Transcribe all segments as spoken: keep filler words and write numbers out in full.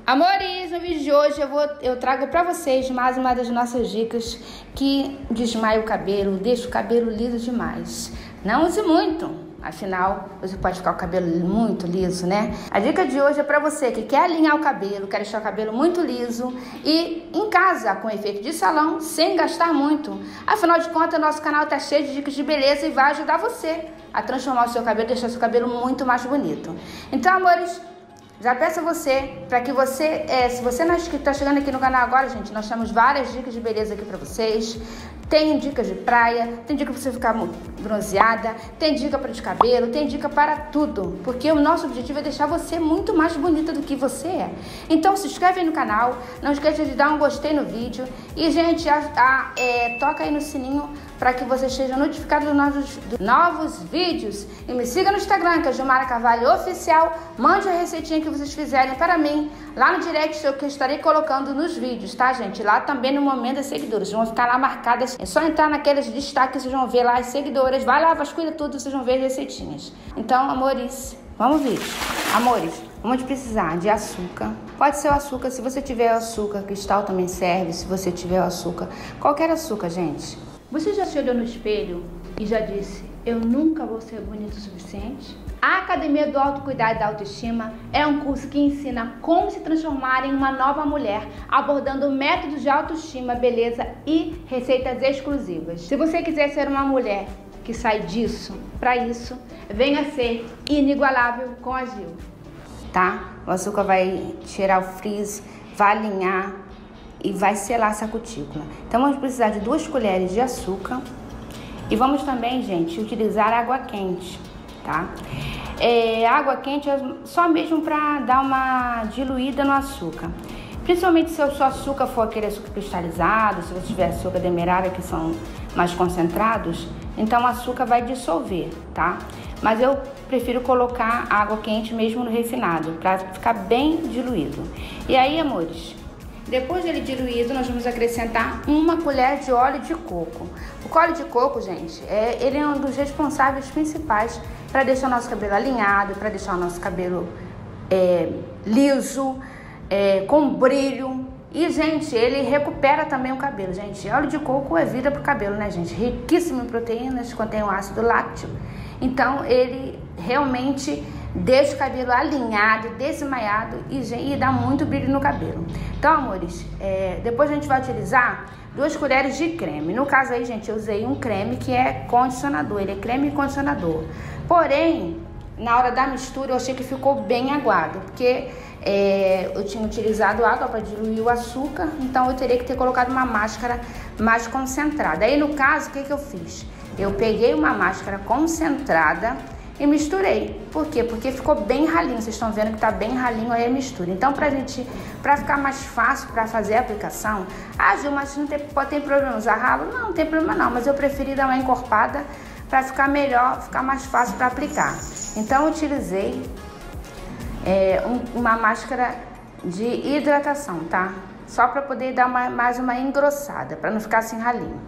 Amores, no vídeo de hoje eu, vou, eu trago pra vocês mais uma das nossas dicas que desmaia o cabelo, deixa o cabelo liso demais. Não use muito, afinal você pode ficar com o cabelo muito liso, né? A dica de hoje é pra você que quer alinhar o cabelo, quer deixar o cabelo muito liso e em casa com efeito de salão, sem gastar muito. Afinal de contas, nosso canal tá cheio de dicas de beleza e vai ajudar você a transformar o seu cabelo, deixar o seu cabelo muito mais bonito. Então, amores, já peço a você, para que você, é, se você não está chegando aqui no canal agora, gente, nós temos várias dicas de beleza aqui para vocês. Tem dicas de praia, tem dica para você ficar bronzeada, tem dica para de cabelo, tem dica para tudo. Porque o nosso objetivo é deixar você muito mais bonita do que você é. Então se inscreve aí no canal, não esqueça de dar um gostei no vídeo. E, gente, a, a, é, toca aí no sininho para que você seja notificado dos novos, dos novos vídeos. E me siga no Instagram, que é Gilmara Carvalho Oficial. Mande a receitinha que vocês fizerem para mim lá no direct, que eu estarei colocando nos vídeos, tá, gente? Lá também no momento das seguidoras, vão ficar lá marcadas. É só entrar naqueles destaques, vocês vão ver lá as seguidoras. Vai lá, vasculha tudo, vocês vão ver as receitinhas. Então, amores, vamos ver. Amores, vamos precisar de açúcar. Pode ser o açúcar, se você tiver açúcar cristal também serve, se você tiver o açúcar. Qualquer açúcar, gente. Você já se olhou no espelho e já disse, eu nunca vou ser bonito o suficiente? A Academia do Autocuidado e da Autoestima é um curso que ensina como se transformar em uma nova mulher, abordando métodos de autoestima, beleza e receitas exclusivas. Se você quiser ser uma mulher que sai disso, para isso, venha ser inigualável com a Gil. Tá? O açúcar vai tirar o frizz, vai alinhar e vai selar essa cutícula. Então vamos precisar de duas colheres de açúcar e vamos também, gente, utilizar água quente, tá? É, água quente é só mesmo para dar uma diluída no açúcar. Principalmente se o seu açúcar for aquele açúcar cristalizado, se você tiver açúcar demerara, que são mais concentrados, então o açúcar vai dissolver, tá? Mas eu prefiro colocar água quente mesmo no refinado, para ficar bem diluído. E aí, amores, depois dele diluído, nós vamos acrescentar uma colher de óleo de coco. O óleo de coco, gente, é, ele é um dos responsáveis principais para deixar o nosso cabelo alinhado, para deixar o nosso cabelo é, liso, é, com brilho. E, gente, ele recupera também o cabelo, gente. Óleo de coco é vida pro cabelo, né, gente? Riquíssimo em proteínas, contém o ácido lácteo. Então, ele realmente deixa o cabelo alinhado, desmaiado e, e dá muito brilho no cabelo. Então, amores, é, depois a gente vai utilizar duas colheres de creme. No caso aí, gente, eu usei um creme que é condicionador, ele é creme e condicionador. Porém, na hora da mistura eu achei que ficou bem aguado, porque é, eu tinha utilizado água para diluir o açúcar, então eu teria que ter colocado uma máscara mais concentrada. Aí, no caso, o que, que eu fiz? Eu peguei uma máscara concentrada e misturei. Por quê? Porque ficou bem ralinho. Vocês estão vendo que tá bem ralinho aí a mistura. Então, pra gente, pra ficar mais fácil para fazer a aplicação, ah, Gil, mas não tem, pode ter problema usar ralo? Não, não tem problema não, mas eu preferi dar uma encorpada para ficar melhor, ficar mais fácil para aplicar. Então, eu utilizei é, um, uma máscara de hidratação, tá? Só para poder dar uma, mais uma engrossada, para não ficar assim ralinho.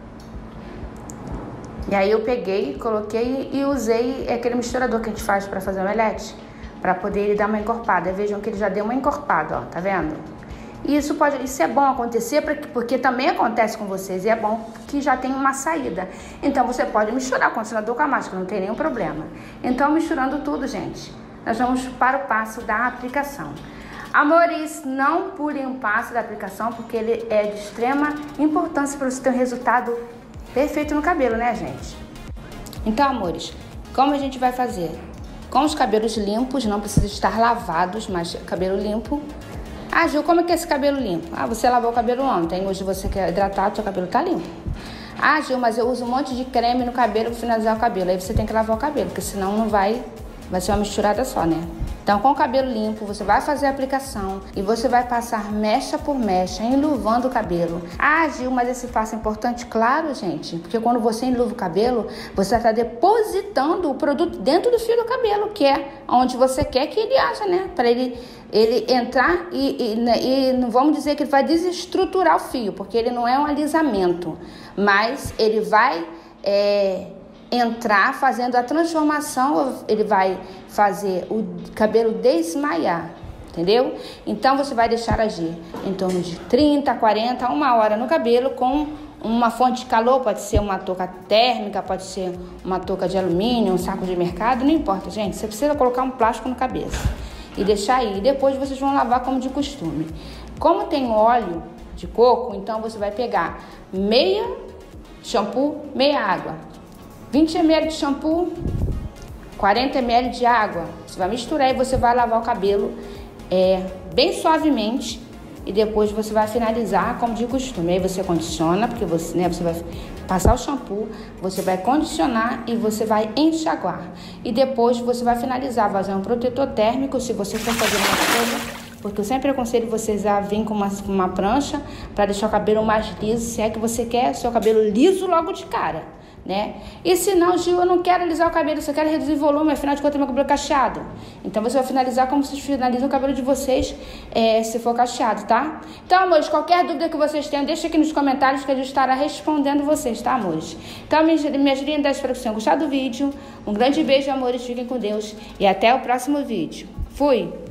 E aí eu peguei, coloquei e usei aquele misturador que a gente faz para fazer o omelete, para poder ele dar uma encorpada. Vejam que ele já deu uma encorpada, ó, tá vendo? E isso, pode, isso é bom acontecer porque também acontece com vocês e é bom que já tem uma saída. Então você pode misturar o condicionador com a máscara, não tem nenhum problema. Então, misturando tudo, gente, nós vamos para o passo da aplicação. Amores, não pulem o passo da aplicação porque ele é de extrema importância para você ter um resultado perfeito no cabelo, né, gente? Então, amores, como a gente vai fazer? Com os cabelos limpos, não precisa estar lavados, mas cabelo limpo. Ah, Gil, como é que é esse cabelo limpo? Ah, você lavou o cabelo ontem, hoje você quer hidratar, o seu cabelo tá limpo. Ah, Gil, mas eu uso um monte de creme no cabelo para finalizar o cabelo. Aí você tem que lavar o cabelo, porque senão não vai, vai ser uma misturada só, né? Então, com o cabelo limpo, você vai fazer a aplicação e você vai passar mecha por mecha, enluvando o cabelo. Ah, Gil, mas esse passo é importante? Claro, gente, porque quando você enluva o cabelo, você está depositando o produto dentro do fio do cabelo, que é onde você quer que ele haja, né? Para ele, ele entrar e, e, e não vamos dizer que ele vai desestruturar o fio, porque ele não é um alisamento, mas ele vai É, entrar fazendo a transformação, ele vai fazer o cabelo desmaiar. entendeu? Então você vai deixar agir em torno de trinta, quarenta, uma hora no cabelo com uma fonte de calor, pode ser uma touca térmica, pode ser uma touca de alumínio, um saco de mercado, não importa, gente. Você precisa colocar um plástico na cabeça e deixar aí. Depois vocês vão lavar como de costume. Como tem óleo de coco, então você vai pegar meia shampoo, meia água, vinte mililitros de shampoo, quarenta mililitros de água. Você vai misturar e você vai lavar o cabelo é, bem suavemente. E depois você vai finalizar como de costume. Aí você condiciona, porque você, né, você vai passar o shampoo, você vai condicionar e você vai enxaguar. E depois você vai finalizar, vai usar um protetor térmico, se você for fazer uma coisa, porque eu sempre aconselho vocês a vir com uma, com uma prancha para deixar o cabelo mais liso, se é que você quer seu cabelo liso logo de cara, né? E se não, Gil, eu não quero alisar o cabelo, eu só quero reduzir o volume, afinal de contas meu cabelo é cacheado. Então você vai finalizar como vocês finalizam o cabelo de vocês, é, se for cacheado, tá? Então, amores, qualquer dúvida que vocês tenham, deixa aqui nos comentários que a gente estará respondendo vocês, tá, amores? Então, minhas, minhas lindas, espero que vocês tenham gostado do vídeo. Um grande beijo, amores, fiquem com Deus e até o próximo vídeo. Fui!